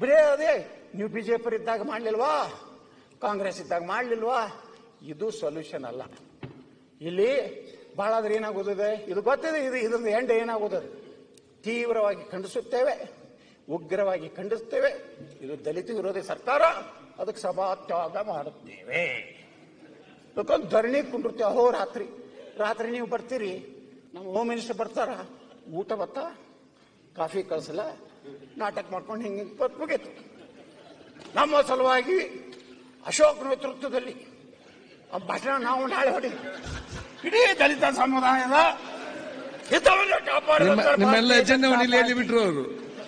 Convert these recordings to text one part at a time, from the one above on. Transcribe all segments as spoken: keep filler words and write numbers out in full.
ಬರೇ ಅದೇ ನೀವು ಬಿಜೆಪಿ ಇದ್ದಾಗ ಮಾಡ್ಲಿಲ್ವಾ, ಕಾಂಗ್ರೆಸ್ ಇದ್ದಾಗ ಮಾಡ್ಲಿಲ್ವಾ? ಇದು ಸೊಲ್ಯೂಷನ್ ಅಲ್ಲ. ಇಲ್ಲಿ ಬಹಳ ಆದ್ರೆ ಏನಾಗೋದಿದೆ ಇದು ಗೊತ್ತಿದೆ. ಇದು ಇದೊಂದು ಎಂಡ್ ಏನಾಗೋದು ತೀವ್ರವಾಗಿ ಖಂಡಿಸುತ್ತೇವೆ, ಉಗ್ರವಾಗಿ ಖಂಡಿಸ್ತೇವೆ. ಇದು ದಲಿತ ವಿರೋಧಿ ಸರ್ಕಾರ, ಅದಕ್ಕೆ ಸಭಾತ್ಯಾಗ ಮಾಡುತ್ತೇವೆ. ಯಾಕಂದ್ರೆ ಧರಣಿ ಕುಂಡಿರ್ತೇವೆ ಅಹೋ ರಾತ್ರಿ ರಾತ್ರಿ ನೀವು ಬರ್ತೀರಿ, ನಮ್ಮ ಹೋಮ್ ಮಿನಿಸ್ಟರ್ ಬರ್ತಾರ, ಊಟ ಬತ್ತ ಕಾಫಿ ಕಳಿಸಲ್ಲ, ನಾಟಕ ಮಾಡ್ಕೊಂಡು ಹಿಂಗೆ ಮುಗೀತು. ನಮ್ಮ ಸಲುವಾಗಿ ಅಶೋಕ್ ನೇತೃತ್ವದಲ್ಲಿ ಭಾಷಣ ನಾವು ನಾಳೆ ಹೊಡಿ ಇಡೀ ದಲಿತ ಸಮುದಾಯದ ಹಿತವನ್ನು ಕಾಪಾಡುವ ಬಿಟ್ರು ಅವರು.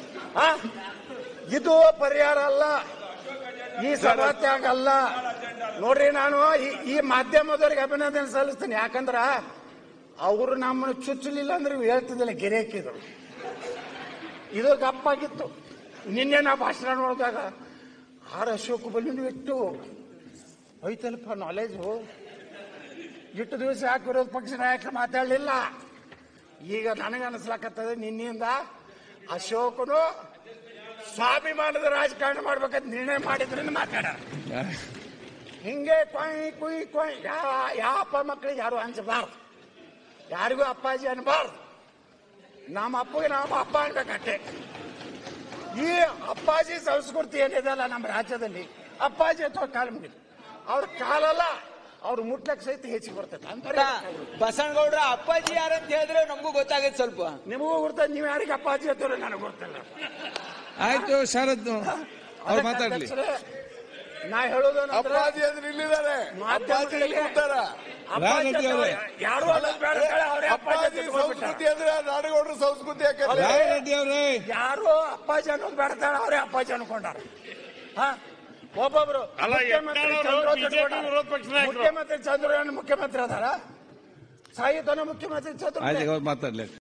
ಇದು ಪರಿಹಾರ ಅಲ್ಲ, ಈ ಸಭಾತ್ಯಾಗ ಅಲ್ಲ. ನೋಡ್ರಿ, ನಾನು ಈ ಮಾಧ್ಯಮದವರಿಗೆ ಅಭಿನಂದನೆ ಸಲ್ಲಿಸ್ತೀನಿ. ಯಾಕಂದ್ರ ಅವರು ನಮ್ಮನ್ನು ಚುಚ್ಚಲಿಲ್ಲ ಅಂದ್ರೆ ಹೇಳ್ತಿದ್ದಿಲ್ಲ, ಗೆರೆ ಹಾಕಿದ್ರು. ಇದು ಗಪ್ಪಾಗಿತ್ತು. ನಿನ್ನೆ ನಾ ಭಾಷಣ ನೋಡಿದಾಗ ಆರ್ ಅಶೋಕ್ ಬಲ್ಲಿ ಇಟ್ಟು ಐತಲ್ಪ ನಾಲೆಜು. ಇಟ್ಟು ದಿವಸ ಯಾಕೆ ವಿರೋಧ ಪಕ್ಷ ನಾಯಕರು ಮಾತಾಡಲಿಲ್ಲ? ಈಗ ನನಗೆ ಅನಿಸ್ಲಾಕತ್ತದೆ ನಿನ್ನೆಯಿಂದ ಅಶೋಕನು ಸ್ವಾಭಿಮಾನದ ರಾಜಕಾರಣ ಮಾಡ್ಬೇಕಂತ ನಿರ್ಣಯ ಮಾಡಿದ್ರಿಂದ ಮಾತಾಡ್ಯಾರ. ಹಿಂಗೆ ಕೊಯ್ ಕುಯ್ ಕೊಯ್ ಯಾವ ಅಪ್ಪ ಮಕ್ಕಳಿಗೆ ಯಾರು ಅನ್ಸಬಾರ್ದು, ಯಾರಿಗೂ ಅಪ್ಪಾಜಿ ಅನ್ಬಾರ್ದು. ನಮ್ಮ ಅಪ್ಪಗೆ ನಮ್ಮ ಅಪ್ಪ ಅನ್ಬೇಕಟ್ಟೆ. ಈ ಅಪ್ಪಾಜಿ ಸಂಸ್ಕೃತಿ ಏನಿದೆ ಅಲ್ಲ ನಮ್ಮ ರಾಜ್ಯದಲ್ಲಿ, ಅಪ್ಪಾಜಿ ಅಥವಾ ಕಾಲು ಮುಗಿದು ಅವ್ರ ಕಾಲಲ್ಲ, ಅವ್ರು ಮುಟ್ಲಕ್ ಸಹಿತ ಹೆಚ್ಚಿಗೆ ಬರ್ತೈತೆ ಅಂತ. ಬಸನಗೌಡ್ರ ಅಪ್ಪಾಜಿ ಯಾರಂತ ಹೇಳಿದ್ರೆ ನಮಗೂ ಗೊತ್ತಾಗೈತೆ. ಸ್ವಲ್ಪ ನಿಮಗೂ ಗೊತ್ತ, ನೀವ್ ಯಾರಿಗೆ ಅಪ್ಪಾಜಿ ಅಥವಾ ನನಗೆ ಗೊತ್ತಿಲ್ಲ. ಆಯ್ತು ಶರದ್ ಅವ್ರು ಮಾತಾಡ್ಲಿ. ನಾ ಹೇಳೋದು ಅಪ್ಪಾಜಿ ಅಂದ್ರೆ ಇಲ್ಲಿದ್ದಾರೆ, ಯಾರು ಅಪ್ಪಾಜಿ ಸಂಸ್ಕೃತಿ ಅಂದ್ರೆ ನಾಡಗೌಡರ ಸಂಸ್ಕೃತಿ. ರೆಡ್ಡಿ ಅವರೇ, ಯಾರು ಅಪ್ಪಾಜಿ ಅನ್ನೋದು ಬೇಡ್ತಾಳ, ಅವರೇ ಅಪ್ಪಾಜಿ ಅನ್ಕೊಂಡಾರ. ಹಾ, ಒಬ್ಬೊಬ್ರು ಮುಖ್ಯಮಂತ್ರಿ ಚಂದ್ರಯ್ಯ ಮುಖ್ಯಮಂತ್ರಿ ಅದಾರ, ಸಾಹಿತ್ಯನ ಮುಖ್ಯಮಂತ್ರಿ ಚಂದ್ರ ಮಾತಾಡ್ಲಿ.